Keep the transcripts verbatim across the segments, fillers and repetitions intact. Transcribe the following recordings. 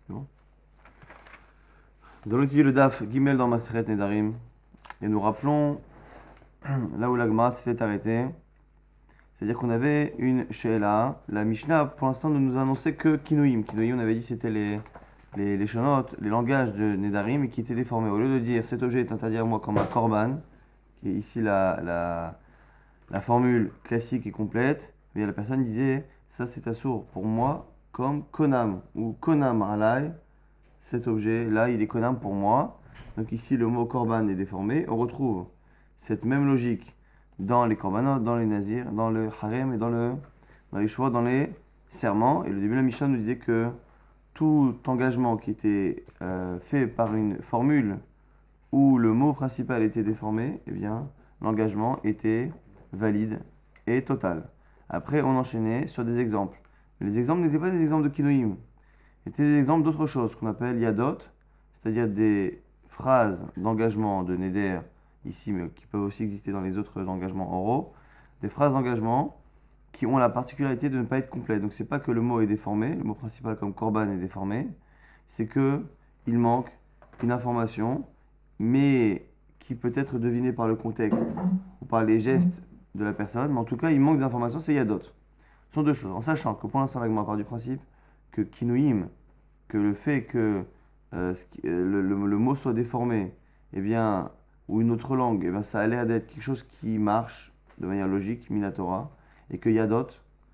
Bon. Nous allons étudier le Daf Gimel dans Maseret Nedarim et nous rappelons là où la Gemara s'était arrêtée. C'est-à-dire qu'on avait une She'ela. La Mishnah, pour l'instant, ne nous annonçait que Kinoïm. Kinoïm, on avait dit, c'était les, les, les shonot, les langages de Nedarim qui étaient déformés. Au lieu de dire cet objet est interdit à moi comme un korban, qui est ici la, la, la formule classique et complète, mais la personne disait ça c'est assour pour moi comme konam ou konam alay. Cet objet là il est konam pour moi. Donc ici le mot korban est déformé. On retrouve cette même logique dans les korbanot, dans les nazirs, dans le harem et dans, le, dans les choix, dans les serments. Et le début de la Mishnah nous disait que tout engagement qui était euh, fait par une formule où le mot principal était déformé, eh bien l'engagement était valide et total. Après, on enchaînait sur des exemples. Mais les exemples n'étaient pas des exemples de kinoïm, c'était des exemples d'autre chose qu'on appelle yadot, c'est-à-dire des phrases d'engagement de neder ici, mais qui peuvent aussi exister dans les autres engagements oraux, des phrases d'engagement qui ont la particularité de ne pas être complètes. Donc c'est pas que le mot est déformé, le mot principal comme korban est déformé, c'est que il manque une information, mais qui peut être devinée par le contexte ou par les gestes de la personne, mais en tout cas il manque d'informations, c'est yadot. Ce sont deux choses, en sachant que pour l'instant la Gemara part du principe que kinouim, que le fait que euh, le, le, le mot soit déformé, eh bien, ou une autre langue, eh bien, ça a l'air d'être quelque chose qui marche de manière logique, minatora, et que yadot,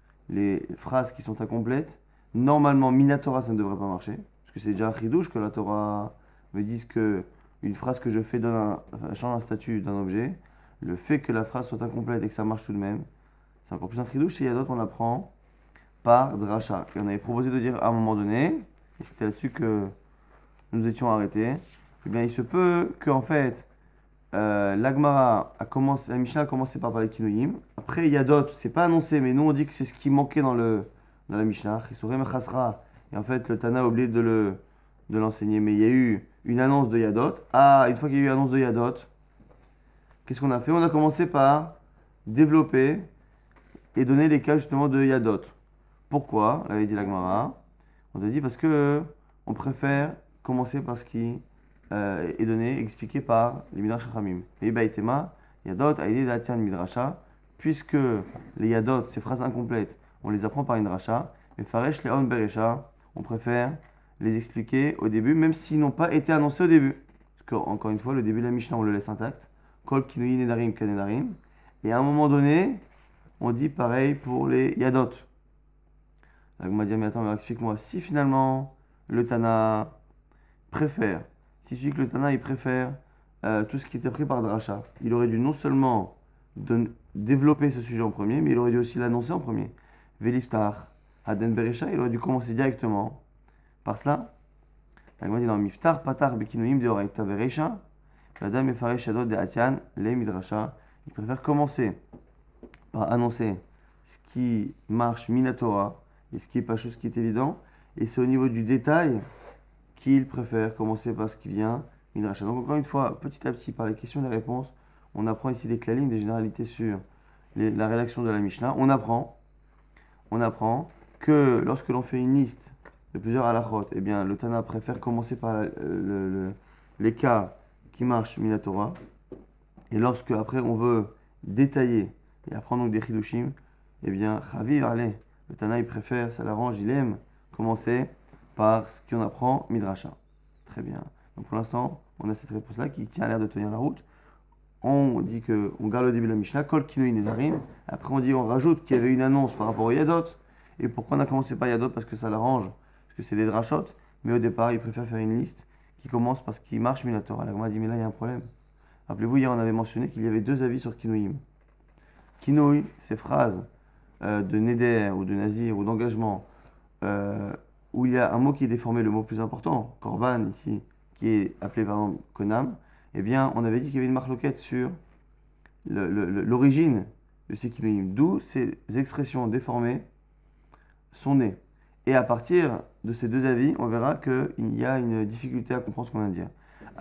les phrases qui sont incomplètes, normalement minatora ça ne devrait pas marcher, parce que c'est déjà un chidouche que la Torah me dise que une phrase que je fais donne un, enfin, change un statut d'un objet, le fait que la phrase soit incomplète et que ça marche tout de même, c'est encore plus un chidouche, et yadot on l'apprend par dracha. Et on avait proposé de dire à un moment donné, et c'était là-dessus que nous étions arrêtés, eh bien il se peut que en fait euh, l'Agmara a commencé, la Mishnah a commencé par parler de Kinoïm. Après Yadot, c'est pas annoncé, mais nous on dit que c'est ce qui manquait dans, le, dans la Mishnah. Et en fait le Tana a oublié de, le, de l'enseigner, mais il y a eu une annonce de Yadot. Ah, une fois qu'il y a eu annonce de Yadot, qu'est-ce qu'on a fait? On a commencé par développer et donner les cas justement de Yadot. Pourquoi? L'avait dit l'Agmara. On a dit parce que on préfère commencer par ce qui euh, est donné, expliqué par les Midrash Chachamim. Et Baïtema, Yadot, Aïdé Datian Midrasha, puisque les Yadot, ces phrases incomplètes, on les apprend par une dracha, mais Faresh Leon Beresha, on préfère les expliquer au début, même s'ils n'ont pas été annoncés au début. Parce qu'encore une fois, le début de la Mishnah, on le laisse intact. Kol Kinoi Nedarim Kanedarim. Et à un moment donné, on dit pareil pour les Yadot. La Gemara dit, mais attends, explique-moi, si finalement le Tana préfère, si tu dis que le Tana il préfère euh, tout ce qui était pris par Dracha, il aurait dû non seulement de, développer ce sujet en premier, mais il aurait dû aussi l'annoncer en premier. Veliftar, Aden Beresha, il aurait dû commencer directement par cela. La Gemara dit dans Miftar, Patar, Bekinoim, Deoraita Beresha, Madame Efaresh Adot de Atian, les Midrasha, il préfère commencer par annoncer ce qui marche Minatora, et ce qui est pas chose qui est évident, et c'est au niveau du détail qu'il préfère commencer par ce qui vient Midrasha. Donc encore une fois, petit à petit, par les questions et les réponses, on apprend ici des klalim, des généralités sur les, la rédaction de la Mishnah. On apprend, on apprend que lorsque l'on fait une liste de plusieurs halachot, eh bien le Tana préfère commencer par le, le, le, les cas qui marchent Minatora, et lorsque après on veut détailler et apprendre donc des chidushim, eh bien Chaviv allez. Le Tana, il préfère, ça l'arrange, il aime commencer par ce qu'on apprend Midrasha. Très bien. Donc pour l'instant, on a cette réponse-là qui tient à l'air de tenir la route. On dit qu'on garde le début de la Mishnah, Kol Kinoi Nedarim. Après, on dit, on rajoute qu'il y avait une annonce par rapport au Yadot. Et pourquoi on a commencé par Yadot? Parce que ça l'arrange, parce que c'est des drachot. Mais au départ, il préfère faire une liste qui commence par ce qui marche Minatora. La Gemara dit, mais là, il y a un problème. Rappelez-vous, hier, on avait mentionné qu'il y avait deux avis sur Kinoïm. Kinoi, ces phrases Euh, de Neder ou de Nazir ou d'engagement euh, où il y a un mot qui est déformé, le mot plus important, Korban ici, qui est appelé par exemple Konam, eh bien on avait dit qu'il y avait une marloquette sur le, le, le, l'origine de ces kinoïm, d'où ces expressions déformées sont nées. Et à partir de ces deux avis, on verra qu'il y a une difficulté à comprendre ce qu'on vient de dire.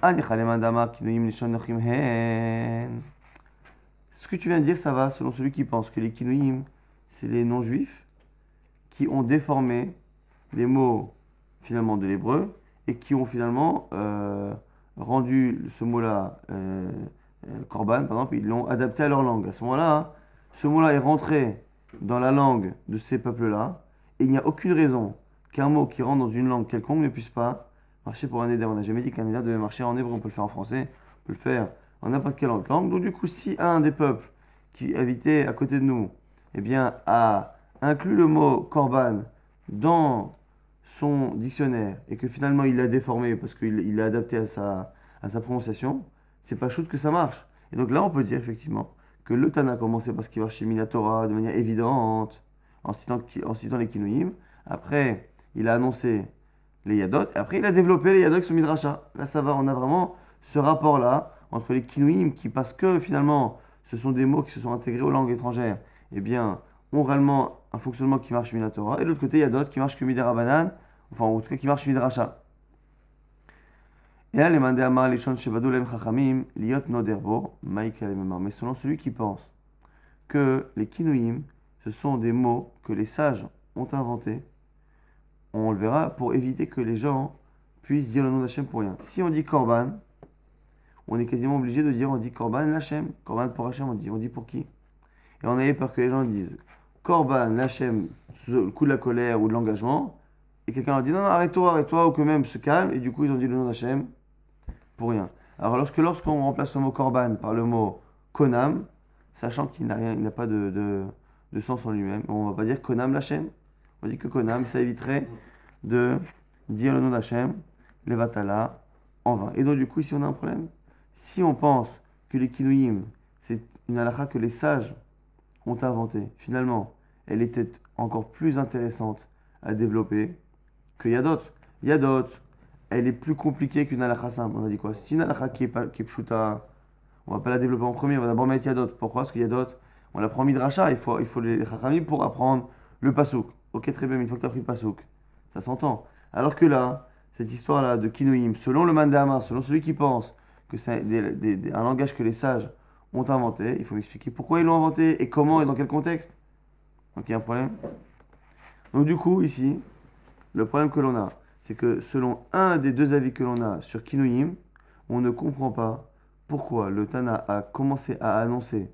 Ce que tu viens de dire, ça va selon celui qui pense que les kinoïm c'est les non-juifs qui ont déformé les mots finalement de l'hébreu et qui ont finalement euh, rendu ce mot-là euh, euh, korban, par exemple, ils l'ont adapté à leur langue. À ce moment-là, ce mot-là est rentré dans la langue de ces peuples-là et il n'y a aucune raison qu'un mot qui rentre dans une langue quelconque ne puisse pas marcher pour un éder. On n'a jamais dit qu'un éder devait marcher en hébreu. On peut le faire en français, on peut le faire en n'importe quelle autre langue. Donc du coup, si un des peuples qui habitait à côté de nous, eh bien, a inclus le mot korban dans son dictionnaire et que finalement il l'a déformé parce qu'il il l'a adapté à sa, à sa prononciation, c'est pas chouette que ça marche. Et donc là, on peut dire effectivement que le Tana a commencé par ce qui marche chez Minatora de manière évidente, en citant, en citant les Kinoïm. Après, il a annoncé les Yadot. Et après, il a développé les Yadot qui sont Midrasha. Là, ça va, on a vraiment ce rapport-là entre les Kinoïm qui, parce que finalement, ce sont des mots qui se sont intégrés aux langues étrangères, eh bien, ont réellement un fonctionnement qui marche Minatora. Et de l'autre côté, il y a d'autres qui marchent que Midera Banan, enfin, en tout cas, qui marchent Midrasha. Et là, les mandés amar, les chants shebadou lem chachamim, liot noderbo, maïka le memar. Mais selon celui qui pense que les Kinoïm, ce sont des mots que les sages ont inventés, on le verra, pour éviter que les gens puissent dire le nom d'Hachem pour rien. Si on dit Korban, on est quasiment obligé de dire, on dit Korban l'Hachem, Korban pour Hachem, on dit, on dit pour qui? Et on avait peur que les gens disent Korban l'Hachem sous le coup de la colère ou de l'engagement, et quelqu'un leur dit non, non, arrête-toi, arrête-toi, ou que même se calme, et du coup ils ont dit le nom d'Hachem pour rien. Alors lorsque lorsqu'on remplace le mot Korban par le mot Konam, sachant qu'il n'a rien, il n'a pas de, de, de sens en lui-même, on ne va pas dire Konam l'Hachem, on dit que Konam, ça éviterait de dire le nom d'Hachem, Levatala, en vain. Et donc du coup ici on a un problème. Si on pense que les Kinoïm, c'est une halakha que les sages ont inventée, finalement, elle était encore plus intéressante à développer que Yadot. Yadot, elle est plus compliquée qu'une halakha simple. On a dit quoi? Si une halakha qui est, pas, qui est pshuta, on va pas la développer en premier, on va d'abord mettre Yadot. Pourquoi? Parce que Yadot, on la prend midrasha, il faut, il faut les chachamim pour apprendre le pasouk. Ok, très bien, mais une fois que tu as pris le pasouk, ça s'entend. Alors que là, cette histoire-là de Kinoïm, selon le Mandama, selon celui qui pense que c'est des, des, des, un langage que les sages ont inventé, il faut m'expliquer pourquoi ils l'ont inventé et comment et dans quel contexte. Donc il y a un problème. Donc du coup, ici, le problème que l'on a, c'est que selon un des deux avis que l'on a sur Kinoïm, on ne comprend pas pourquoi le Tana a commencé à annoncer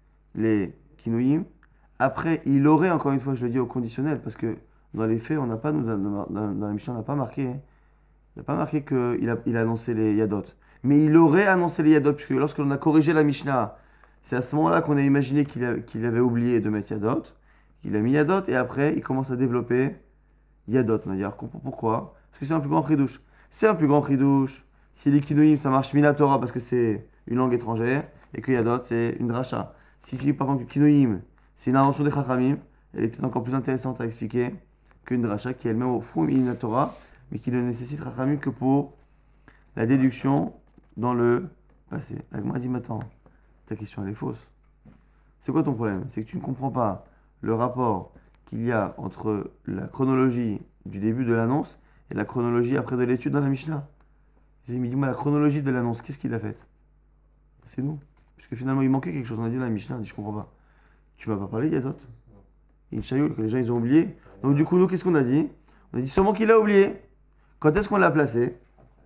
les Kinoïm. Après, il aurait, encore une fois, je le dis au conditionnel, parce que dans les faits, on n'a pas, dans, dans, dans la Mishnah, on n'a pas marqué, il n'a pas marqué qu'il a, il a annoncé les Yadot. Mais il aurait annoncé les Yadot, puisque lorsque l'on a corrigé la Mishnah, c'est à ce moment-là qu'on a imaginé qu'il, a, qu'il avait oublié de mettre Yadot. Il a mis Yadot, et après, il commence à développer Yadot. On va dire, pourquoi? Parce que c'est un plus grand chidouche. C'est un plus grand chidouche. Si les Kinoïm, ça marche Minatora, parce que c'est une langue étrangère, et que Yadot, c'est une dracha. Si par contre, Kinoïm, c'est une invention des Chachamim, elle est peut-être encore plus intéressante à expliquer qu'une dracha qui est elle-même au fond Minatora, mais qui ne nécessite Chachamim que pour la déduction dans le passé. L'Agma dit, mais attends, ta question elle est fausse. C'est quoi ton problème? C'est que tu ne comprends pas le rapport qu'il y a entre la chronologie du début de l'annonce et la chronologie après de l'étude dans la Mishnah. J'ai dit, dis-moi, la chronologie de l'annonce, qu'est-ce qu'il a fait? C'est nous. Puisque finalement, il manquait quelque chose. On a dit dans la Mishnah, on dit, je comprends pas. Tu m'as pas parlé, Yadot? Il y a une chayoule que les gens ils ont oublié. Donc du coup, nous, qu'est-ce qu'on a dit? On a dit sûrement qu'il a oublié. Quand est-ce qu'on l'a placé?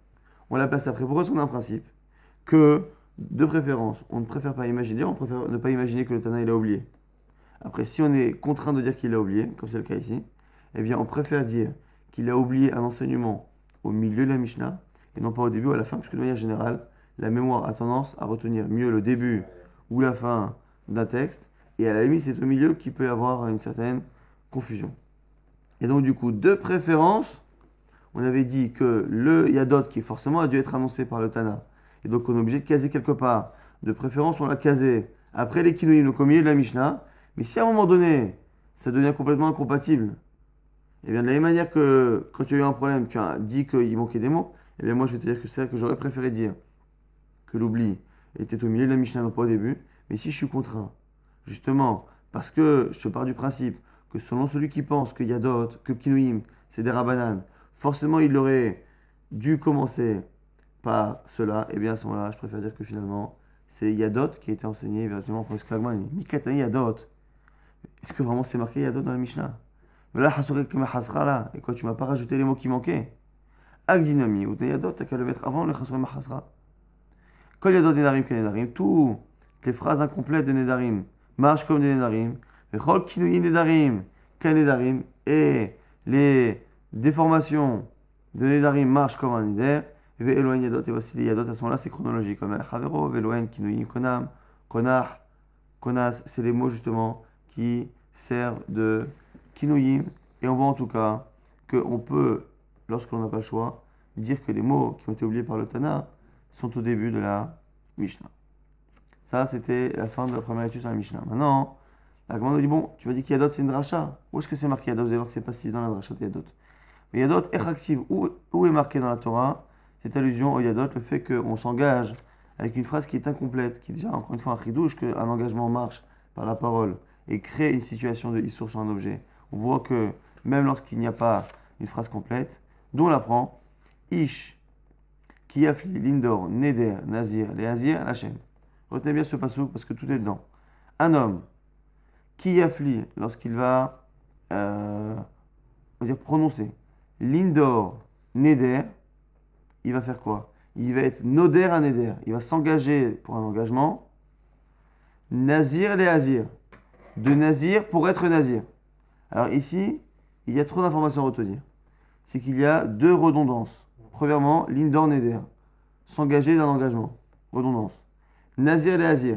On la place après. Pourquoi est-ce qu'on a un principe que, de préférence, on ne préfère pas imaginer, on préfère ne pas imaginer que le Tana il a oublié. Après, si on est contraint de dire qu'il a oublié, comme c'est le cas ici, eh bien, on préfère dire qu'il a oublié un enseignement au milieu de la Mishnah et non pas au début ou à la fin, parce que de manière générale, la mémoire a tendance à retenir mieux le début ou la fin d'un texte, et à la limite, c'est au milieu qu'il peut y avoir une certaine confusion. Et donc, du coup, de préférence, on avait dit que le Yadot, qui forcément a dû être annoncé par le Tana, et donc on est obligé de caser quelque part. De préférence, on l'a casé après les Kinoïm, donc au milieu de la Mishnah. Mais si à un moment donné, ça devient complètement incompatible, et bien de la même manière que quand tu as eu un problème, tu as dit qu'il manquait des mots, et bien moi je vais te dire que c'est vrai que j'aurais préféré dire que l'oubli était au milieu de la Mishnah, non pas au début. Mais si je suis contraint, justement, parce que je pars du principe que selon celui qui pense que Yadot, que Kinoïm, c'est des Rabbanan, forcément, il aurait dû commencer par cela. Et bien à ce moment-là, je préfère dire que finalement, c'est Yadot qui a été enseigné véritablement par Esclagman. Mikatani Yadot. Est-ce que vraiment c'est marqué Yadot dans la Mishnah? Là, hasorek me hasra là. Et quoi, tu m'as pas rajouté les mots qui manquaient. Agdinami ou yadot, t'as qu'à le mettre avant le hasorek me hasra. Kol yadot nedarim ke nedarim. Toutes les phrases incomplètes de nedarim marchent comme des nedarim. Vechol kinuyi nedarim ke nedarim. Et les déformations de nedarim marchent comme un neder. Ve Elohen yadot. Et voici les yadot à ce moment-là, c'est chronologique. Comme el chavero, ve Elohen kinuyim konam, konach, konas. C'est les mots justement qui servent de kinuyim. Et on voit en tout cas qu'on peut, lorsqu'on n'a pas le choix, dire que les mots qui ont été oubliés par le Tana sont au début de la Mishnah. Ça, c'était la fin de la première étude sur la Mishnah. Maintenant, la commande dit, bon, tu m'as dit qu'Yadot c'est une dracha. Où est-ce que c'est marqué Yadot? Vous allez voir que c'est pas si dans la dracha de Yadot. Mais Yadot est active. Où, où est marqué dans la Torah cette allusion au Yadot, le fait qu'on s'engage avec une phrase qui est incomplète, qui est déjà encore une fois un chidouche, qu'un engagement marche par la parole et crée une situation de issour sur un objet. On voit que même lorsqu'il n'y a pas une phrase complète, d'où on l'apprend, Ish, Kiyafli, Lindor, Neder, Nazir, Léazir, Lachem. Retenez bien ce passouk parce que tout est dedans. Un homme, Kiyafli, lorsqu'il va, euh, on va dire prononcer, Lindor, Neder, il va faire quoi? Il va être Noder à Neder. Il va s'engager pour un engagement. Nazir, Léazir. De Nazir pour être Nazir. Alors ici, il y a trop d'informations à retenir. C'est qu'il y a deux redondances. Premièrement, Lindor Neder. S'engager d'un engagement. Redondance. Nazir Léazir.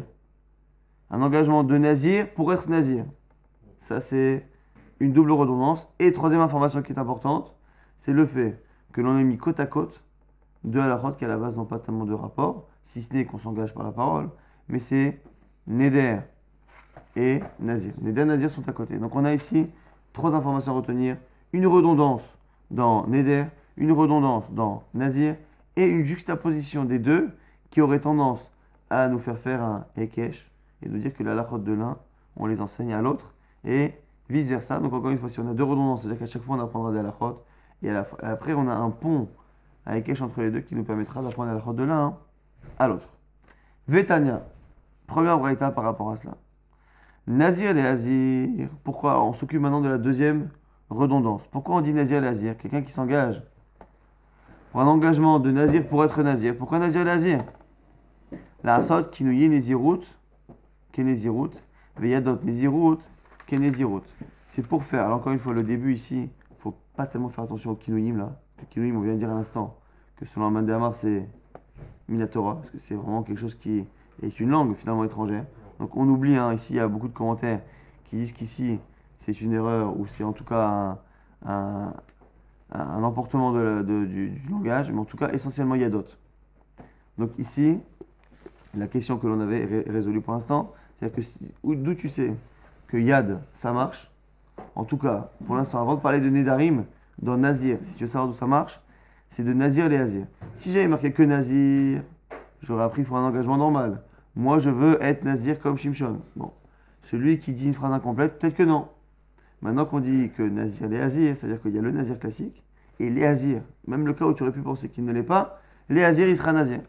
Un engagement de Nazir pour être Nazir. Ça, c'est une double redondance. Et troisième information qui est importante, c'est le fait que l'on ait mis côte à côte deux halachot qui à la base n'ont pas tellement de rapport, si ce n'est qu'on s'engage par la parole, mais c'est Neder et Nazir. Neder et Nazir sont à côté. Donc on a ici trois informations à retenir. Une redondance dans Neder, une redondance dans Nazir et une juxtaposition des deux qui aurait tendance à nous faire faire un Ekesh et nous dire que la halachot de l'un, on les enseigne à l'autre et vice versa. Donc encore une fois, si on a deux redondances, c'est-à-dire qu'à chaque fois on apprendra des halachot et à la, après on a un pont à Ekesh entre les deux qui nous permettra d'apprendre la halachot de l'un à l'autre. Vetania, première braïta par rapport à cela. Nazir et Azir. Pourquoi? On s'occupe maintenant de la deuxième redondance. Pourquoi on dit Nazir et Azir? Quelqu'un qui s'engage pour un engagement de Nazir pour être Nazir. Pourquoi Nazir et Azir? La Asot qui nous y est Nézirut, qui Nézirut, Veyadot Nézirut, qui Nézirut. C'est pour faire, alors encore une fois, le début ici, il ne faut pas tellement faire attention au Kinuyim là. Le Kinuyim, on vient de dire à l'instant que selon Aman de Hamar, c'est Minatora, parce que c'est vraiment quelque chose qui est une langue finalement étrangère. Donc on oublie, hein, ici il y a beaucoup de commentaires qui disent qu'ici c'est une erreur ou c'est en tout cas un, un, un emportement de, de, du, du langage, mais en tout cas essentiellement Yadot. Donc ici, la question que l'on avait ré résolue pour l'instant, c'est-à-dire que si, d'où tu sais que Yad ça marche, en tout cas pour l'instant, avant de parler de Nedarim, dans Nazir, si tu veux savoir d'où ça marche, c'est de Nazir les Azir. Si j'avais marqué que Nazir, j'aurais appris pour un engagement normal. Moi, je veux être Nazir comme Shimshon. Bon, celui qui dit une phrase incomplète, peut-être que non. Maintenant qu'on dit que Nazir les Azir, c'est-à-dire qu'il y a le Nazir classique et les Azir. Même le cas où tu aurais pu penser qu'il ne l'est pas, les Azir, il sera Nazir.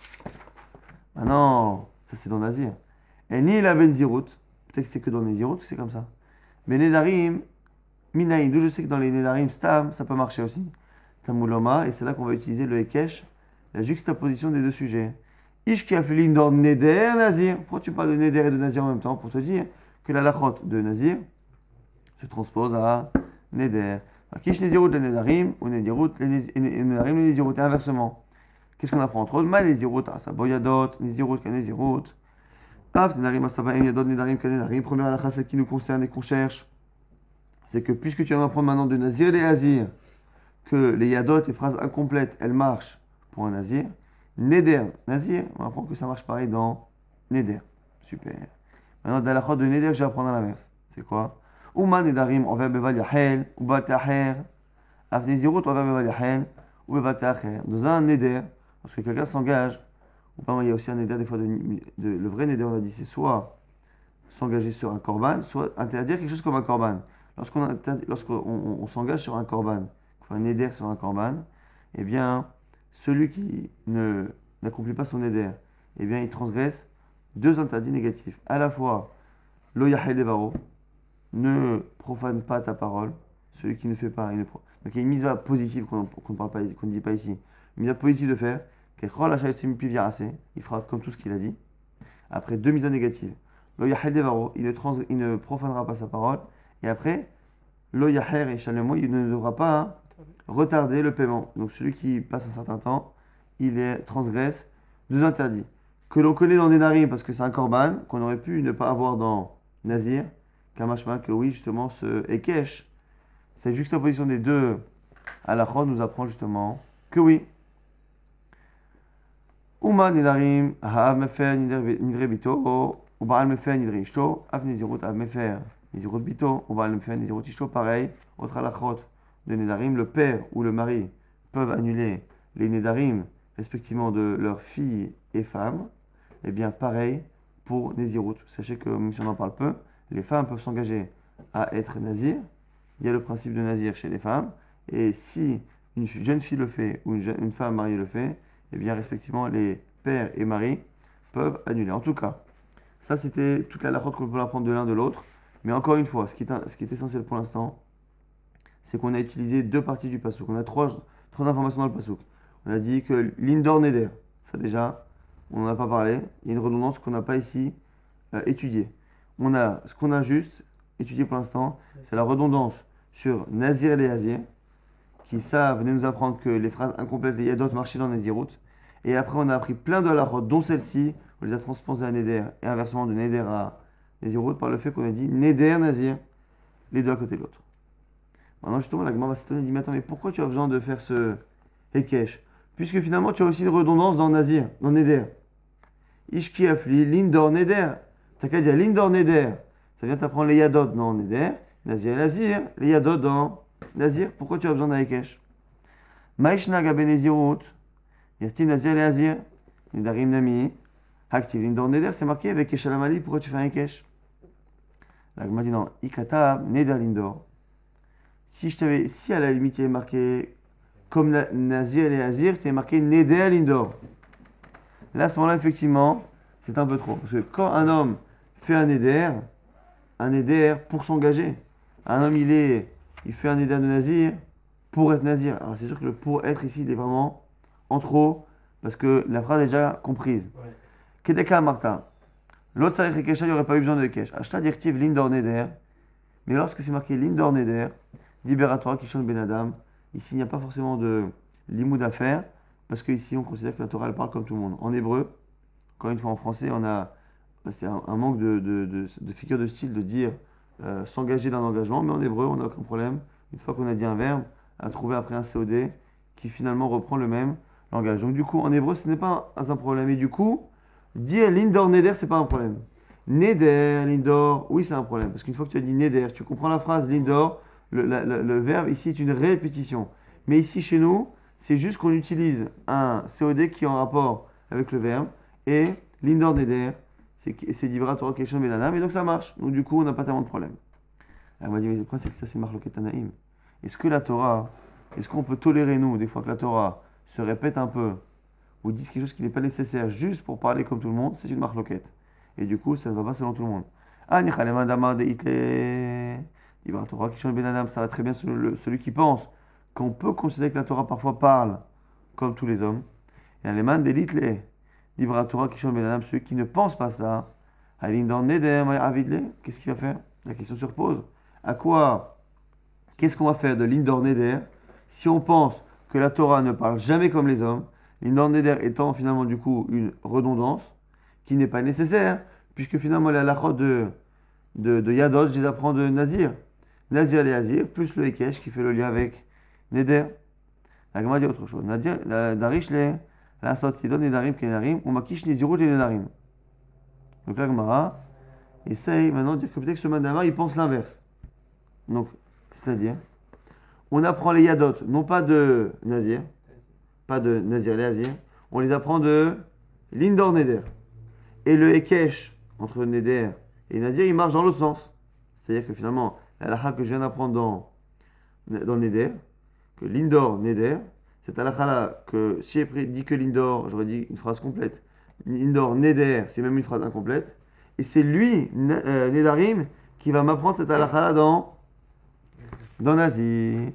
Maintenant, ça c'est dans Nazir. Et ni la Benzirut, peut-être que c'est que dans les Zirut, c'est comme ça. Mais Nedarim, Minaïm, d'où je sais que dans les Nedarim Stam, ça peut marcher aussi. Tamuloma, et c'est là qu'on va utiliser le Ekesh, la juxtaposition des deux sujets. Ish qui a fait l'indor Neder, Nazir. Pourquoi tu parles de Neder et de Nazir en même temps? Pour te dire que la lachot de Nazir se transpose à Neder. Kish Nezirut le Nedarim, ou Nedirut le Nedarim, le Nezirut, et inversement. Qu'est-ce qu'on apprend entre autres? Ma Nezirut, Asa Boyadot, Nezirut, Kanezirut. Paf, Nedarim, Asabaim, Yadot, Nedarim, Kanedarim. Première halakha, celle qui nous concerne et qu'on cherche, c'est que puisque tu vas m'apprendre maintenant de Nazir et Azir, que les Yadot, les phrases incomplètes, elles marchent pour un Nazir. Neder, Nazir, on apprend que ça marche pareil dans Neder. Super. Maintenant, dans la chute de Neder, je vais apprendre à l'inverse. C'est quoi? Uma Nedarim, on va beval yahel, ou batacher. Af Nezirut, on va beval yahel, ou batacher. Dans un Neder, lorsque quelqu'un s'engage, ou pas, il y a aussi un Neder, des fois, de, de, le vrai Neder, on a dit, c'est soit s'engager sur un korban, soit interdire quelque chose comme un korban. Lorsqu'on lorsqu'on on, on s'engage sur un korban, un Neder sur un korban, eh bien, celui qui ne n'accomplit pas son Neder, eh bien, il transgresse deux interdits négatifs. À la fois, lo yahel devaro, ne profane pas ta parole, celui qui ne fait pas. Il ne pro... Donc il y a une mise positive qu'on qu'on parle pas, qu'on ne dit pas ici. Une mise positive de faire. Il fera comme tout ce qu'il a dit. Après deux mises négatives. Il ne, trans... il ne profanera pas sa parole. Et après, il ne devra pas hein, retarder le paiement. Donc celui qui passe un certain temps, il est, transgresse deux interdits. Que l'on connaît dans des narim parce que c'est un korban, qu'on aurait pu ne pas avoir dans Nazir. Kamashma, que oui, justement, ce Ekesh, cette juxtaposition des deux halachot nous apprend justement que oui. Uma nedarim ha'av mefer nidre bito, ou ba'al mefer nidre ishto, av nezirut av mefer nizirut bito, ou ba'al mefer nizirut ishto, pareil, autre halachot de nedarim, le père ou le mari peuvent annuler les nedarim, respectivement de leurs filles et femmes, et bien pareil pour nezirut. Sachez que même si on en parle peu, les femmes peuvent s'engager à être nazir. Il y a le principe de nazir chez les femmes, et si une jeune fille le fait ou une, jeune, une femme mariée le fait, eh bien, respectivement, les pères et maris peuvent annuler. En tout cas, ça, c'était toute la halachot qu'on peut apprendre de l'un de l'autre. Mais encore une fois, ce qui est, ce qui est essentiel pour l'instant, c'est qu'on a utilisé deux parties du pasouk. On a trois, trois informations dans le pasouk. On a dit que l'indor neder, ça déjà, on n'en a pas parlé. Il y a une redondance qu'on n'a pas ici euh, étudiée. On a, ce qu'on a juste étudié pour l'instant, c'est la redondance sur nazir et les hazir, qui ça venait nous apprendre que les phrases incomplètes, les yadot marchaient dans Nezirut. Et après, on a appris plein de halachot, dont celle-ci, on les a transposées à Neder, et inversement de Neder à Nezirut, par le fait qu'on a dit Neder, Nazir, les deux à côté de l'autre. Maintenant, justement, la Gemara va s'étonner et dit, mais attends, mais pourquoi tu as besoin de faire ce Hekesh? Puisque finalement, tu as aussi une redondance dans Nazir, dans Neder. Ishki afli, Lindor, Neder. T'as qu'à dire Lindor, Neder. Ça vient t'apprendre les yadot dans Neder, Nazir et Nazir, les yadot dans Nazir, pourquoi tu as besoin d'un Hekesh? Maïshna gabe Nezirut, Yerti Nazir et Nazir, Nedarim Nami, Haktiv Lindor Neder, c'est marqué avec Eshalamali, pourquoi tu fais un Hekesh? La Gemara dit non, Ikata Neder Lindor. Si je t'avais, si à la limite il est marqué comme na, Nazir et Nazir, tu es marqué Neder Lindor. Là à ce moment-là, effectivement, c'est un peu trop. Parce que quand un homme fait un Neder, un Neder pour s'engager, un homme il est. Il fait un éder de nazir pour être nazir. Alors c'est sûr que le pour être ici, il est vraiment en trop, parce que la phrase est déjà comprise. Kedeka Marta. L'autre sarich ekesha, il n'y aurait pas eu besoin de ekesh. Ashta dirtiv lindor neder. Mais lorsque c'est marqué lindor neder, libératoire qui change ben adam, ici il n'y a pas forcément de limoud à faire, parce qu'ici on considère que la Torah elle parle comme tout le monde. En hébreu, encore une fois en français, on a c'est un, un manque de, de, de, de figure de style de dire Euh, s'engager dans l'engagement, mais en hébreu, on n'a aucun problème, une fois qu'on a dit un verbe, à trouver après un C O D qui finalement reprend le même langage. Donc du coup, en hébreu, ce n'est pas un, un problème. Et du coup, dire lindor neder, c'est pas un problème. Neder, lindor, oui, c'est un problème. Parce qu'une fois que tu as dit neder, tu comprends la phrase lindor, le, la, le, le verbe ici est une répétition. Mais ici, chez nous, c'est juste qu'on utilise un C O D qui est en rapport avec le verbe, et lindor neder, c'est Dibra Torah Keshon Benadam, et donc ça marche. Donc du coup, on n'a pas tellement de problème. Elle m'a dit, mais le problème, c'est que ça, c'est Marloket Tanaïm. Est-ce que la Torah, est-ce qu'on peut tolérer, nous, des fois que la Torah se répète un peu, ou dise quelque chose qui n'est pas nécessaire, juste pour parler comme tout le monde, c'est une Marloket. Et du coup, ça ne va pas selon tout le monde. Ah, Nichalema Dama de Hitle, Dibra Torah Keshon Benadam, ça va très bien celui, celui qui pense qu'on peut considérer que la Torah parfois parle comme tous les hommes. Et Aleman de Hitle, Dibra Torah Kishon Ben Adam, celui qui ne pense pas ça, qu'est-ce qu'il va faire? La question se repose. À quoi? Qu'est-ce qu'on va faire de l'Indor Neder si on pense que la Torah ne parle jamais comme les hommes, l'Indor Neder étant finalement du coup une redondance qui n'est pas nécessaire, puisque finalement la halachot de, de, de Yadot, je les apprends de Nazir. Nazir et Azir, plus le Hekesh qui fait le lien avec Neder. La Gemara dit autre chose. Nazir, Darish les. La sortie donne Nedarim Kenarim, ou Makish Nezirut et Nedarim. Donc la Gemara essaye maintenant de dire que peut-être que ce Mandamar il pense l'inverse. Donc, c'est-à-dire, on apprend les Yadot, non pas de Nazir, pas de Nazir les Azir, on les apprend de Lindor Neder. Et le Hekesh entre Neder et Nazir, il marche dans l'autre sens. C'est-à-dire que finalement, la halakha que je viens d'apprendre dans, dans Neder, que Lindor Neder, cette halakha-là, que si j'ai dit que Lindor, j'aurais dit une phrase complète. Lindor, Neder, c'est même une phrase incomplète. Et c'est lui, euh, Nedarim, qui va m'apprendre cette halakha-là dans dans Nazir.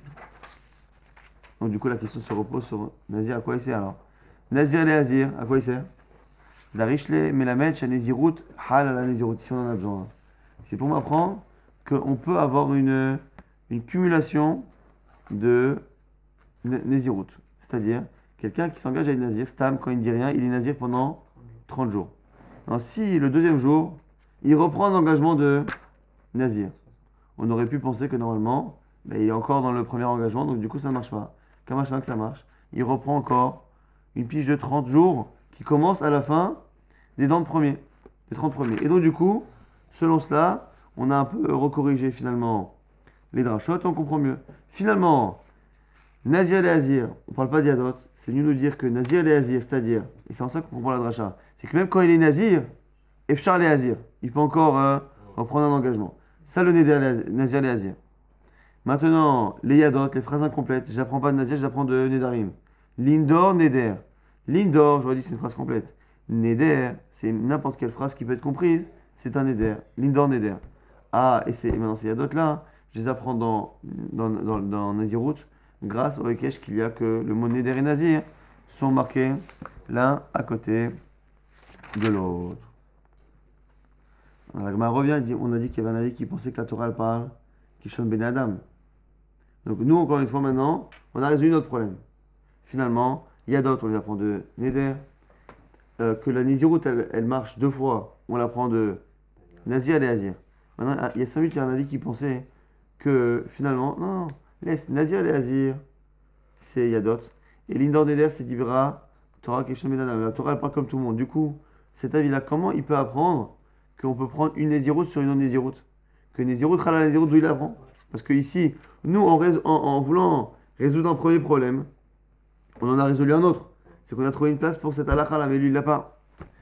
Donc du coup la question se repose sur Nazir, à quoi il sert alors? Nazir les Azir, à quoi il sert? Darishle Melamed Shanezirut Hal à la Nezirut, si on en a besoin. C'est pour m'apprendre qu'on peut avoir une, une cumulation de Nezirut. C'est-à-dire, quelqu'un qui s'engage à être Nazir, Stam, quand il ne dit rien, il est Nazir pendant trente jours. Alors, si le deuxième jour, il reprend un engagement de Nazir, on aurait pu penser que normalement, ben, il est encore dans le premier engagement, donc du coup ça ne marche pas. Comment que ça marche? Il reprend encore une pige de trente jours qui commence à la fin des dents de premier, des trente premiers. Et donc du coup, selon cela, on a un peu recorrigé finalement les drachotes, on comprend mieux. Finalement, Nazir et Azir, on ne parle pas d'Yadot, c'est mieux de dire que Nazir et Azir, c'est-à-dire, et c'est en ça qu'on comprend la dracha, c'est que même quand il est Nazir, Efchar et Azir, il peut encore euh, reprendre un engagement. Ça, le Nazir et Azir. Maintenant, les Yadot, les phrases incomplètes, je n'apprends pas de Nazir, j'apprends de Nedarim. Lindor, Neder. Lindor, j'aurais dit c'est une phrase complète. Neder, c'est n'importe quelle phrase qui peut être comprise, c'est un Neder. Lindor, Neder. Ah, et, c'est, et maintenant ces Yadot là, je les apprends dans, dans, dans, dans Nazirut, grâce au Ekech qu'il y a que le mot Neder et Nazir sont marqués l'un à côté de l'autre. Alors, la Gemara revient, dit, on a dit qu'il y avait un avis qui pensait que la Torah elle parle Kishon Ben Adam. Donc nous, encore une fois maintenant, on a résolu notre problème. Finalement, il y a d'autres, on les apprend de Neder. Euh, que la Nézirut, elle, elle marche deux fois, on l'apprend de Nazir et Azir. Maintenant, il y a cinq minutes, il y a un avis qui pensait que finalement, non, non, laisse Nazir et Azir, c'est Yadot. Et l'Indor Neder, c'est Dibra, Torah Kishon Ben Adam. La Torah, elle parle comme tout le monde. Du coup, cet avis-là, comment il peut apprendre qu'on peut prendre une Nézirut sur une autre Nézirut? Que Nézirut, Khala Nézirut, d'où il apprend? Parce que ici, nous, en, rés- en, en voulant résoudre un premier problème, on en a résolu un autre. C'est qu'on a trouvé une place pour cette halakha là, mais lui, il l'a pas.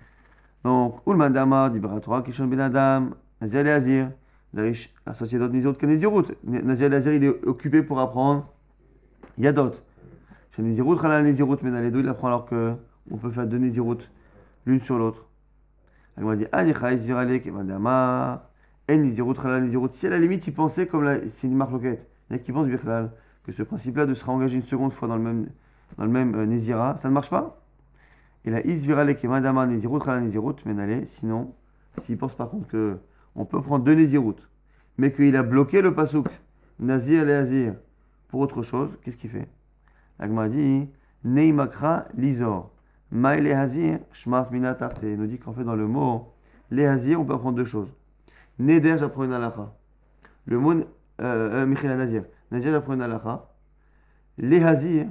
Donc, Ulman Dama, Dibra Torah, Kishon Ben Adam, Nazir et Azir, Darish, associé d'autres Nézirut que Nézirut. Nazir et Azir, il est occupé pour apprendre Yadot. Chez Nézirut, Khala Nézirut, mais dans les deux, il apprend alors qu'on peut faire deux Nézirut l'une sur l'autre. Elle m'a dit, Anicha, Izvirale, Kevan Dama. Si à la limite il pensait comme la, c'est une marloquette, il y en a qui pensent Birklal, que ce principe-là de se réengager une seconde fois dans le même, dans le même euh, Nézira, ça ne marche pas. Et la Isvirale qui est Madama Nézirut, Khala Nézirut, mais n'allez, sinon, s'il pense par contre que on peut prendre deux Nézirut, mais qu'il a bloqué le pasouk Nazir et Azir pour autre chose, qu'est-ce qu'il fait? L'Agma dit Neimakra Lizor, Maï le Hazir, Shmart Minatarte. Il nous dit qu'en fait dans le mot les Hazir, on peut apprendre deux choses. Neder, j'apprends une halakha. Le mot, euh, euh, Michel Nazir. Nazir, j'apprends une halakha. Les hazir,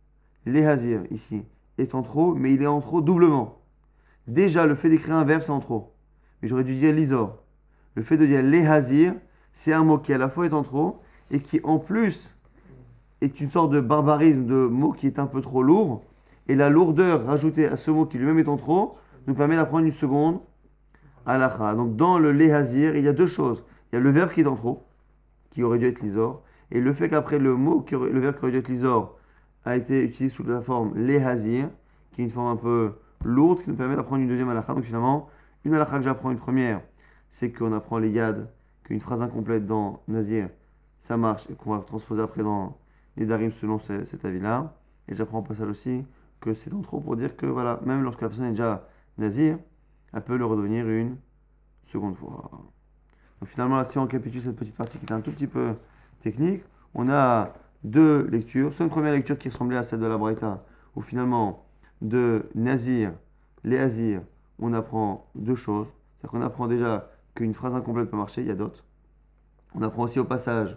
les hazir, ici, est en trop, mais il est en trop doublement. Déjà, le fait d'écrire un verbe, c'est en trop. Mais j'aurais dû dire l'isor. Le fait de dire les hazir, c'est un mot qui à la fois est en trop, et qui en plus est une sorte de barbarisme de mot qui est un peu trop lourd. Et la lourdeur rajoutée à ce mot qui lui-même est en trop, nous permet d'apprendre une seconde halakha. Donc dans le lehazir, il y a deux choses. Il y a le verbe qui est en trop, qui aurait dû être l'isor, et le fait qu'après le mot, qui aurait, le verbe qui aurait dû être l'isor, a été utilisé sous la forme lehazir, qui est une forme un peu lourde, qui nous permet d'apprendre une deuxième halakha. Donc finalement, une halakha que j'apprends, une première, c'est qu'on apprend les yad, qu'une phrase incomplète dans Nazir, ça marche, et qu'on va transposer après dans les darim selon ce, cet avis-là. Et j'apprends au passage aussi que c'est en trop pour dire que voilà, même lorsque la personne est déjà Nazir, elle peut le redevenir une seconde fois. Donc finalement, là, si on récapitule cette petite partie qui est un tout petit peu technique, on a deux lectures. Soit une première lecture qui ressemblait à celle de la Braïta, où finalement, de Nazir, les Azir, on apprend deux choses. C'est-à-dire qu'on apprend déjà qu'une phrase incomplète peut marcher, il y a d'autres. On apprend aussi au passage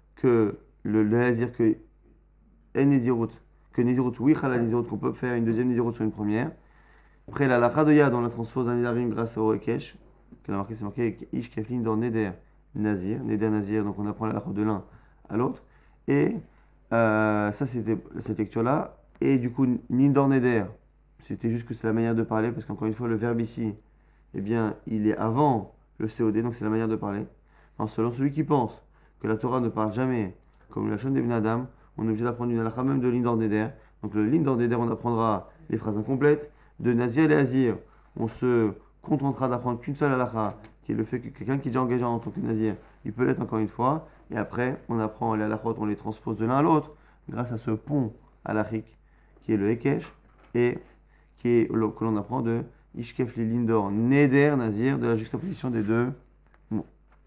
que le, le Nazir, que Nézirut, que Nézirut, oui, Khala Nézirut, qu'on peut faire une deuxième Nézirut sur une première. Après, la halakha de Yad, on la transpose à Nedarim grâce au Ekesh, qu'on a marqué, c'est marqué Ish Keflin dans Neder Nazir, Neder Nazir, donc on apprend la halakha de l'un à l'autre. Et euh, ça, c'était cette lecture-là. Et du coup, Nindor Neder, c'était juste que c'est la manière de parler, parce qu'encore une fois, le verbe ici, eh bien, il est avant le C O D, donc c'est la manière de parler. Alors, selon celui qui pense que la Torah ne parle jamais comme la chaîne des Ben Adam, on est obligé d'apprendre une halakha même de Nindor Neder. Donc, le Nindor Neder, on apprendra les phrases incomplètes. De Nazir et Azir, on se contentera d'apprendre qu'une seule halakha, qui est le fait que quelqu'un qui est déjà engagé en tant que Nazir, il peut l'être encore une fois. Et après, on apprend les halachot, on les transpose de l'un à l'autre grâce à ce pont halachique qui est le Hekesh et qui est, que l'on apprend de Ishkef Lilindor Neder Nazir, de la juxtaposition des deux mots.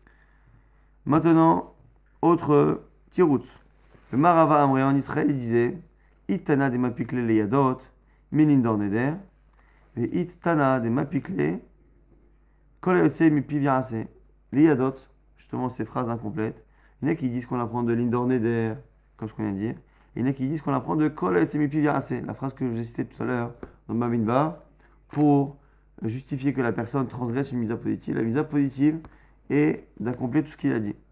Maintenant, autre tiroutz. Le Marava Amré en Israël, il disait Itana de Mapikle le Yadot, Milindor Neder, et Itana de Mapikle, Kol Yotse Mipi Virase. Les Yadot, justement ces phrases incomplètes, il y en a qui disent qu'on apprend de Lindor Neder, comme ce qu'on vient de dire, et il y en a qui disent qu'on apprend de Kol Yotse Mipi Virase, la phrase que je vous ai citée tout à l'heure dans Bamidbar, pour justifier que la personne transgresse une misa positive. La misa positive est d'accomplir tout ce qu'il a dit.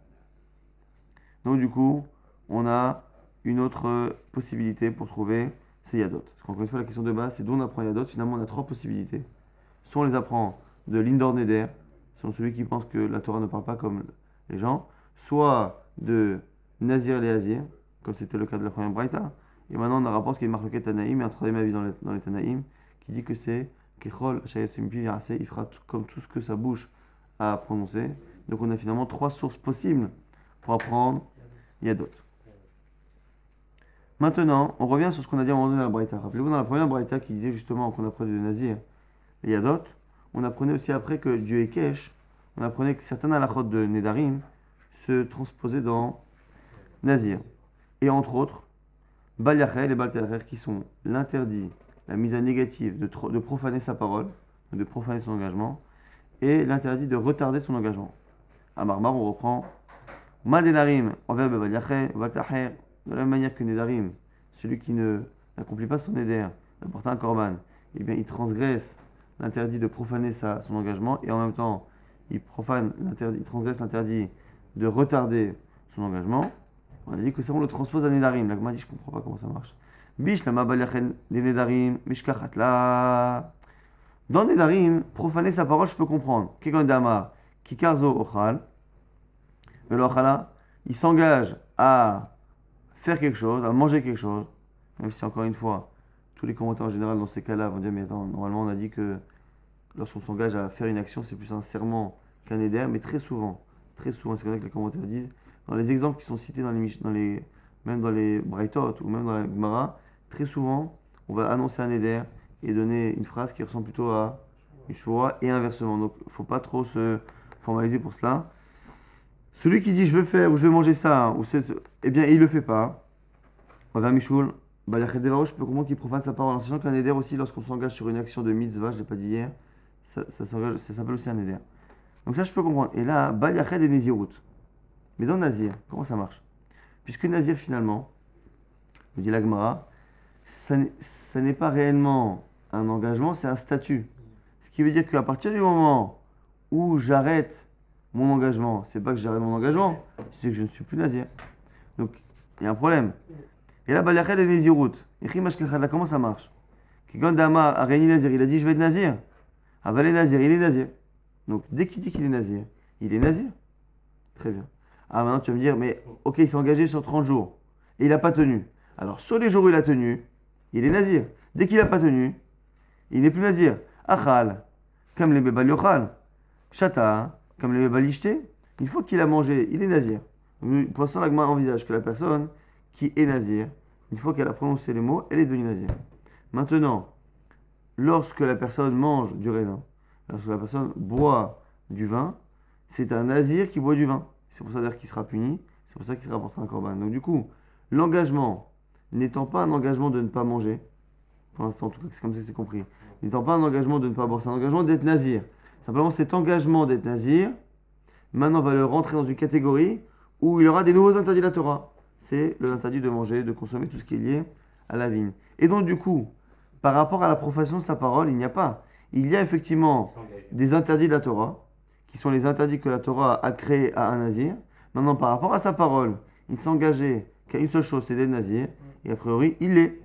Donc du coup, on a une autre possibilité pour trouver ces yadot. Parce qu'encore une fois, la question de base, c'est d'où on apprend yadot. Finalement, on a trois possibilités. Soit on les apprend de Lindor Neder, selon celui qui pense que la Torah ne parle pas comme les gens, soit de Nazir les Azir, comme c'était le cas de la première Braïta. Et maintenant, on a rapporté qu'il y a marqué Tanaïm et un troisième avis dans les, dans les Tanaïm qui dit que c'est Kechol, Shayat Semipi, Virase, il fera tout, comme tout ce que sa bouche a prononcé. Donc on a finalement trois sources possibles pour apprendre Yadot. Maintenant, on revient sur ce qu'on a dit à un moment donné dans la Braïta. Rappelez-vous, dans la première Braïta qui disait justement qu'on apprenait de Nazir et Yadot, on apprenait aussi après que Dieu est Kesh, on apprenait que certains halachot de Nedarim se transposaient dans Nazir. Et entre autres, Bal Yachel et Bal Te'acher qui sont l'interdit, la mise à négative de, tro- de profaner sa parole, de profaner son engagement, et l'interdit de retarder son engagement. À Marmar, on reprend Ma Nedarim envers Bal Yachel, Bal Te'acher, de la même manière que Nedarim, celui qui ne n'accomplit pas son Neder, d'apporter un korban, eh bien il transgresse l'interdit de profaner sa, son engagement, et en même temps, il, profane l'interdit, il transgresse l'interdit de retarder son engagement. On a dit que ça, on le transpose à Nedarim. L'Agma dit, je ne comprends pas comment ça marche. Bish la mabalachen des Nedarim, mishkachatla. Dans Nedarim, profaner sa parole, je peux comprendre. Kegandama, kikarzo ochal. Mais l'ochala, il s'engage à faire quelque chose, à manger quelque chose. Même si, encore une fois, tous les commentaires en général dans ces cas-là vont dire, mais attends, normalement, on a dit que lorsqu'on s'engage à faire une action, c'est plus un serment qu'un éder, mais très souvent, très souvent, c'est comme ça que les commentaires disent, dans les exemples qui sont cités dans les, dans les même dans les Braithot ou même dans la Gemara, très souvent, on va annoncer un éder et donner une phrase qui ressemble plutôt à une shura et inversement. Donc, il ne faut pas trop se formaliser pour cela. Celui qui dit je veux faire ou je veux manger ça, ou c'est, eh bien, il ne le fait pas. On va Michoul, Balachet Devaro, je peux comprendre qu'il profane sa parole. En sachant qu'un éder aussi, lorsqu'on s'engage sur une action de mitzvah, je ne l'ai pas dit hier, ça, ça, s'engage, ça s'appelle aussi un éder. Donc ça, je peux comprendre. Et là, Balachet et Nézirut. Mais dans Nazir, comment ça marche? Puisque Nazir, finalement, me dit la Gemara, ça, ça n'est pas réellement un engagement, c'est un statut. Ce qui veut dire qu'à partir du moment où j'arrête mon engagement, c'est pas que j'arrête mon engagement, c'est que je ne suis plus Nazir. Donc, il y a un problème. Et là, Balachet et Nézirut. Et comment ça marche? Kigandama a réuni Nazir, il a dit je vais être Nazir. Avalé Nazir, il est Nazir. Donc, dès qu'il dit qu'il est Nazir, il est Nazir. Très bien. Ah, maintenant tu vas me dire, mais ok, il s'est engagé sur trente jours et il n'a pas tenu. Alors, sur les jours où il a tenu, il est Nazir. Dès qu'il n'a pas tenu, il n'est plus Nazir. Achal, comme les bébal yochal. Chata, comme les bébal yishté. Une fois qu'il a mangé, il est Nazir. Pour l'instant, l'agma envisage que la personne qui est Nazir, une fois qu'elle a prononcé les mots, elle est devenue Nazir. Maintenant, lorsque la personne mange du raisin, lorsque la personne boit du vin, c'est un Nazir qui boit du vin. C'est pour ça d'ailleurs qu'il sera puni, c'est pour ça qu'il sera apporté un korban. Donc du coup, l'engagement n'étant pas un engagement de ne pas manger, pour l'instant en tout cas c'est comme ça que c'est compris, n'étant pas un engagement de ne pas boire, c'est un engagement d'être Nazir. Simplement cet engagement d'être Nazir, maintenant va le rentrer dans une catégorie où il aura des nouveaux interdits de la Torah. C'est l'interdit de manger, de consommer tout ce qui est lié à la vigne. Et donc du coup, par rapport à la profanation de sa parole, il n'y a pas. Il y a effectivement des interdits de la Torah, qui sont les interdits que la Torah a créés à un Nazir. Maintenant, par rapport à sa parole, il s'engageait qu'à une seule chose, c'est d'être Nazir, et a priori, il l'est.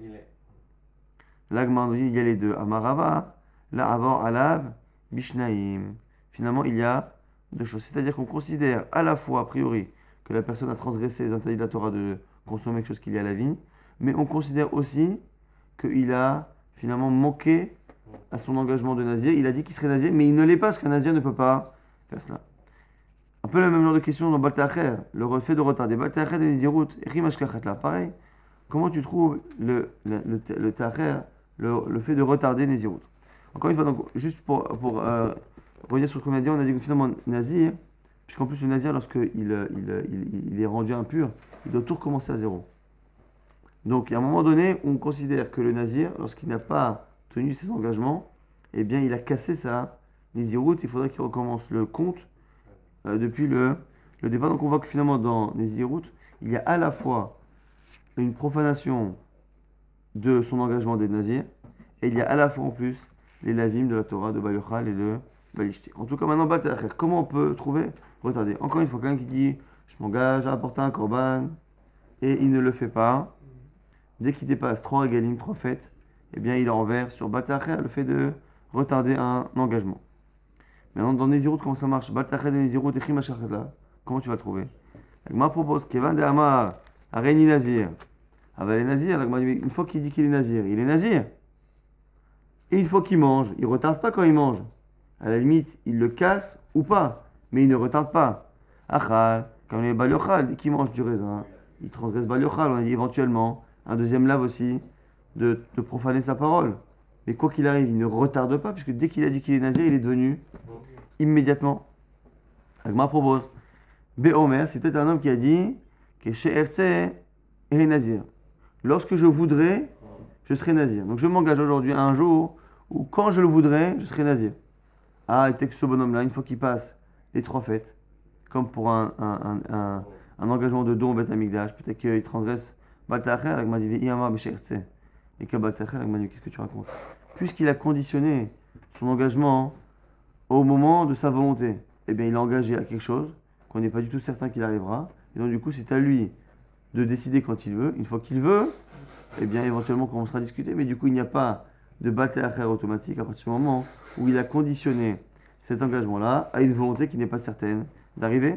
L'Agma dit il y a les deux. Amarava, la Avar Alav, Bishnaim. Finalement, il y a deux choses. C'est-à-dire qu'on considère à la fois, a priori, que la personne a transgressé les interdits de la Torah de consommer quelque chose qu'il y a à la vigne, mais on considère aussi qu'il a finalement manqué à son engagement de Nazir. Il a dit qu'il serait Nazir, mais il ne l'est pas, parce qu'un Nazir ne peut pas faire cela. peu le même genre de question dans Baltacher, le fait de retarder. Baltacher des Nézirut, là, pareil. Comment tu trouves le, le, le, le Tacher, le, le fait de retarder Nézirut? Encore une fois, donc, juste pour, pour euh, revenir sur ce qu'on a dit, on a dit que finalement, Nazir, puisqu'en plus le Nazir, lorsqu'il il, il, il est rendu impur, il doit tout recommencer à zéro. Donc, à un moment donné, on considère que le Nazir, lorsqu'il n'a pas tenu ses engagements, eh bien, il a cassé sa Nézirut, il faudrait qu'il recommence le compte euh, depuis le, le départ. Donc, on voit que finalement, dans Nézirut, il y a à la fois une profanation de son engagement des Nazirs, et il y a à la fois en plus les lavim de la Torah, de Bayochal et de Balishti. En tout cas, maintenant, Baltacher, comment on peut trouver retarder? Encore une fois, quelqu'un qui dit je m'engage à apporter un korban et il ne le fait pas, dès qu'il dépasse trois régalim, trois fêtes, eh bien il envers sur Baltacher le fait de retarder un engagement. Maintenant, dans Nézirut, comment ça marche? Baltacher de Nézirut, Echim là, comment tu vas le trouver? Ma propose, Kevan de Amar, Areni Nazir. Ah ben les Nazirs, une fois qu'il dit qu'il est Nazir, il est Nazir. Et une fois qu'il mange, il ne retarde pas quand il mange. À la limite, il le casse ou pas, mais il ne retarde pas. Achal, quand il est Baliochal, dès qu'il mange du raisin, il transgresse Baliochal, on a dit éventuellement, un deuxième lave aussi, de, de profaner sa parole. Mais quoi qu'il arrive, il ne retarde pas, puisque dès qu'il a dit qu'il est Nazir, il est devenu immédiatement. Agma propose. Béomer, c'est peut-être un homme qui a dit que chez F C est Nazir. Lorsque je voudrais, je serai Nazir. Donc je m'engage aujourd'hui à un jour où, quand je le voudrais, je serai Nazir. Ah, et que ce bonhomme-là, une fois qu'il passe les trois fêtes, comme pour un, un, un, un, un engagement de don au Beth Amikdash, peut-être qu'il transgresse Baltacher, avec ma divi, Iyama, Beshertse. Et que Baltacher, avec ma divi, qu'est-ce que tu racontes? Puisqu'il a conditionné son engagement au moment de sa volonté, eh bien il est engagé à quelque chose qu'on n'est pas du tout certain qu'il arrivera. Et donc du coup, c'est à lui de décider quand il veut. Une fois qu'il veut, eh bien éventuellement on commencera à discuter, mais du coup il n'y a pas de Baltacher automatique à partir du moment où il a conditionné cet engagement-là à une volonté qui n'est pas certaine d'arriver.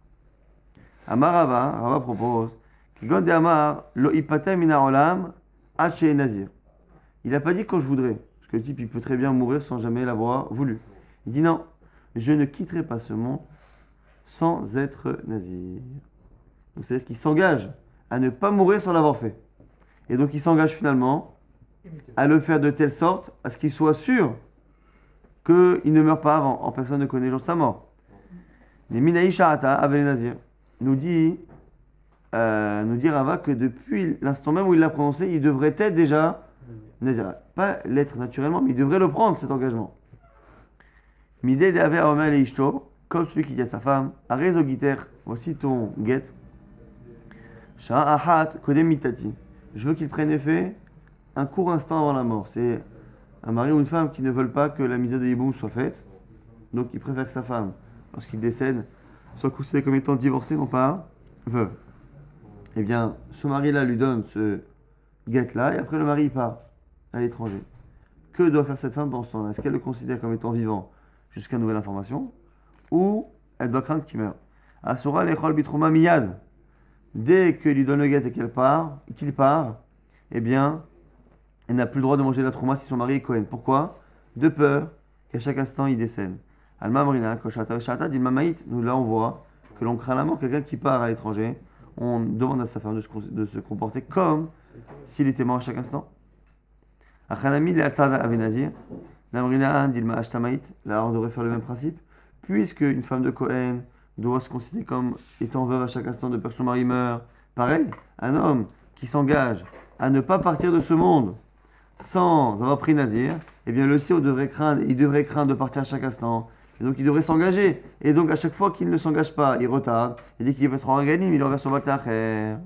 Amar Rava, Rava propose Kigon de Amar lo ipater mina olam ad shei nazir. Il n'a pas dit quand je voudrais, parce que le type il peut très bien mourir sans jamais l'avoir voulu. Il dit non, je ne quitterai pas ce monde sans être nazir. Donc c'est-à-dire qu'il s'engage à ne pas mourir sans l'avoir fait. Et donc il s'engage finalement à le faire de telle sorte à ce qu'il soit sûr qu'il ne meurt pas avant, en personne ne connaît le jour de sa mort. Les Minaï Sha'ata avec les Nazir nous dit, euh, nous dit Rava que depuis l'instant même où il l'a prononcé, il devrait être déjà Nazir. Pas l'être naturellement, mais il devrait le prendre cet engagement. Midé de Aver Omer le Ishto, comme celui qui dit à sa femme, Arezo Giter, voici ton guet. Sha'ahat Kodem Mitati. Je veux qu'il prenne effet un court instant avant la mort. C'est un mari ou une femme qui ne veulent pas que la misère de Yiboum soit faite. Donc il préfère que sa femme, lorsqu'il décède, soit considérée comme étant divorcée, non pas veuve. Eh bien, ce mari-là lui donne ce guet-là, et après le mari il part à l'étranger. Que doit faire cette femme pendant ce temps-là? Est-ce qu'elle le considère comme étant vivant jusqu'à nouvelle information, ou elle doit craindre qu'il meure? Asura lechol bitrouma miyad. Dès qu'il lui donne le guet et qu'elle part, qu'il part, eh bien, elle n'a plus le droit de manger la trouma si son mari est Cohen. Pourquoi? De peur qu'à chaque instant il décède. Alma Marina, Koshata Shata, dit Mamaït. Nous là on voit que l'on craint la mort. Quelqu'un qui part à l'étranger, on demande à sa femme de se, de se comporter comme s'il était mort à chaque instant. Achanami Leatada Avenazir, Namrina Dilma Ashtamaït. Là on devrait faire le même principe. Puisque une femme de Cohen doit se considérer comme étant veuve à chaque instant de peur que son mari meurt. Pareil, un homme qui s'engage à ne pas partir de ce monde sans avoir pris Nazir, eh bien le sire devrait craindre, il devrait craindre de partir à chaque instant. Et donc il devrait s'engager. Et donc à chaque fois qu'il ne s'engage pas, il retarde. Et dès qu'il va se rendre à Ganim, il revient sur Baltacher.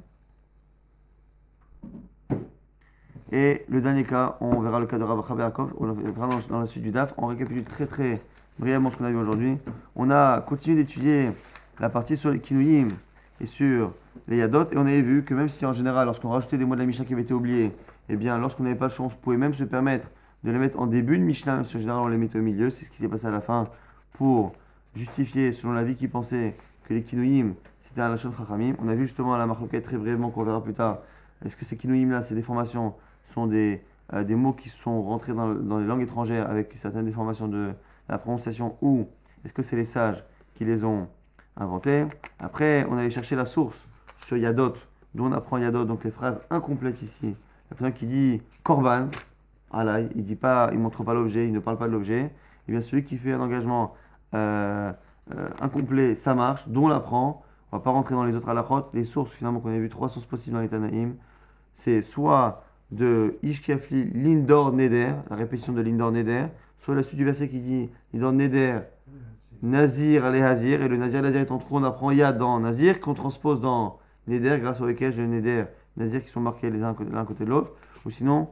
Et le dernier cas, on verra le cas de Rav Chaberakov, on le verra dans, dans la suite du D A F. On récapitule très très brièvement ce qu'on a vu aujourd'hui. On a continué d'étudier la partie sur les Kinuyim et sur les Yadot. Et on avait vu que même si en général, lorsqu'on rajoutait des mots de la Mishnah qui avaient été oubliés, eh bien lorsqu'on n'avait pas le choix, on pouvait même se permettre de les mettre en début de Mishnah, même si en général on les mettait au milieu. C'est ce qui s'est passé à la fin pour justifier, selon l'avis qui pensait que les Kinuyim c'était un Lachon Chachamim. On a vu justement à la Marloquette très brièvement, qu'on verra plus tard, est-ce que ces Kinuyim là, ces déformations, sont des, euh, des mots qui sont rentrés dans, dans les langues étrangères avec certaines déformations de la prononciation, ou est-ce que c'est les sages qui les ont inventé. Après, on allait chercher la source sur Yadot, d'où on apprend Yadot, donc les phrases incomplètes ici. La personne qui dit Korban, Allah, il dit pas, il montre pas l'objet, il ne parle pas de l'objet. Et bien celui qui fait un engagement euh, euh, incomplet, ça marche, d'où on l'apprend. On va pas rentrer dans les autres halachot. Les sources, finalement, qu'on a vu, trois sources possibles dans les Tanaïm, c'est soit de Ishkiafli Lindor Neder, la répétition de Lindor Neder, soit la suite du verset qui dit Lindor Neder, Nazir allez Hazir, et le Nazir Nazir est en trop, on apprend Yad dans Nazir, qu'on transpose dans Neder, grâce au Ekej de Neder, Nazir qui sont marqués les uns l'un côté de l'autre, ou sinon,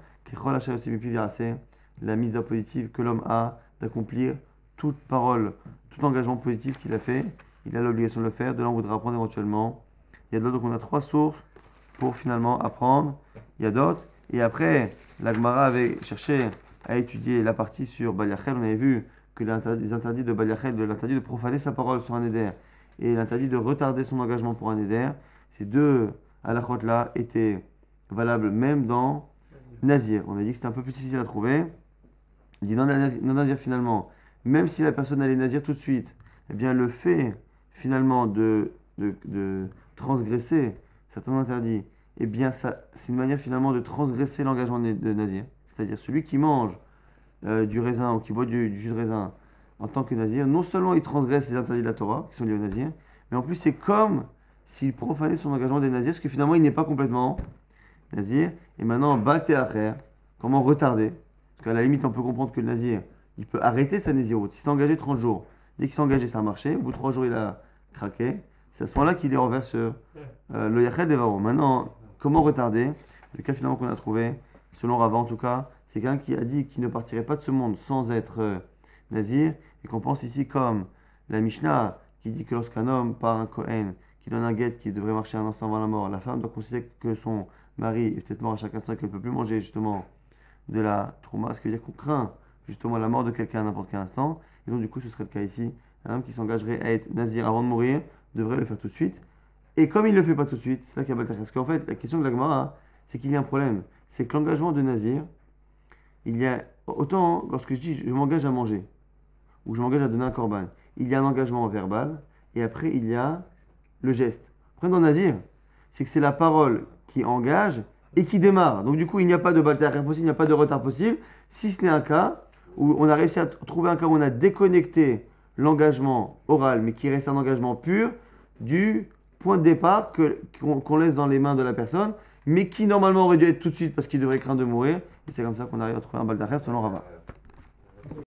la mise à positive que l'homme a d'accomplir toute parole, tout engagement positif qu'il a fait, il a l'obligation de le faire, de là on voudra apprendre éventuellement. Il y a d'autres, donc on a trois sources pour finalement apprendre. Il y a d'autres. Et après, la Gemara avait cherché à étudier la partie sur Bal Yachel. On avait vu que les interdits de Bal Yachel, l'interdit de profaner sa parole sur un éder et l'interdit de retarder son engagement pour un éder, ces deux halachot là étaient valables même dans Nazir. On a dit que c'était un peu plus difficile à trouver. Il dit non Nazir, non Nazir finalement, même si la personne allait Nazir tout de suite, eh bien le fait finalement de, de, de transgresser certains interdits, eh bien ça, c'est une manière finalement de transgresser l'engagement de, de Nazir. C'est-à-dire celui qui mange euh, du raisin ou qui boit du, du jus de raisin en tant que Nazir, non seulement il transgresse les interdits de la Torah qui sont liés au Nazir, mais en plus c'est comme s'il profanait son engagement des Nazirs, parce que finalement il n'est pas complètement Nazir. Et maintenant, Baté Acher, comment retarder? Parce qu'à la limite on peut comprendre que le Nazir, il peut arrêter sa Naziroute. Il s'est engagé trente jours. Dès qu'il s'est engagé, ça a marché. Au bout de trois jours, il a craqué. C'est à ce moment-là qu'il est revers sur euh, le Yachel Devaro. Maintenant, comment retarder? Le cas finalement qu'on a trouvé, selon Rava en tout cas, c'est quelqu'un qui a dit qu'il ne partirait pas de ce monde sans être euh, Nazir. Et qu'on pense ici comme la Mishnah qui dit que lorsqu'un homme par un Kohen qui donne un guet qui devrait marcher un instant avant la mort, la femme doit considérer que son mari est peut-être mort à chaque instant et qu'elle ne peut plus manger justement de la trouma. Ce qui veut dire qu'on craint justement la mort de quelqu'un à n'importe quel instant. Et donc du coup ce serait le cas ici. Un homme qui s'engagerait à être Nazir avant de mourir devrait le faire tout de suite. Et comme il ne le fait pas tout de suite, c'est là qu'il y a Baltachar. Parce qu'en fait, la question de la Gemara, c'est qu'il y a un problème. C'est que l'engagement de Nazir, il y a autant, lorsque je dis je m'engage à manger, ou je m'engage à donner un korban, il y a un engagement verbal, et après il y a le geste. Après dans Nazir, c'est que c'est la parole qui engage et qui démarre. Donc du coup, il n'y a pas de Baltachar possible, il n'y a pas de retard possible, si ce n'est un cas où on a réussi à trouver un cas où on a déconnecté l'engagement oral, mais qui reste un engagement pur, du point de départ que, qu'on, qu'on laisse dans les mains de la personne, mais qui normalement aurait dû être tout de suite parce qu'il devrait craindre de mourir. Et c'est comme ça qu'on arrive à trouver un Baltachar selon Rava.